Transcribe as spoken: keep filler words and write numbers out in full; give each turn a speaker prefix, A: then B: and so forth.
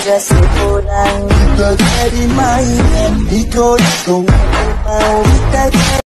A: ada seorang. Kita jadi mainan, ikut kau mau kita